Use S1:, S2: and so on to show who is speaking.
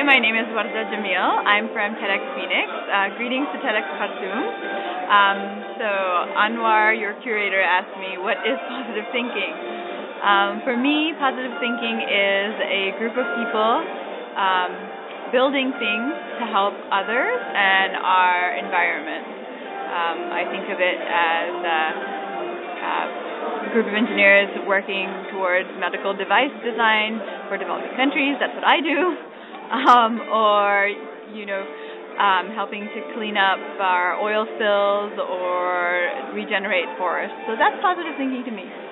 S1: my name is Wardah Jameel. I'm from TEDx Phoenix. Greetings to TEDxKhartoum. So Anwar, your curator, asked me, what is positive thinking? For me, positive thinking is a group of people building things to help others and our environment. I think of it as a group of engineers working towards medical device design for developing countries. That's what I do. Helping to clean up our oil spills or regenerate forests. So that's positive thinking to me.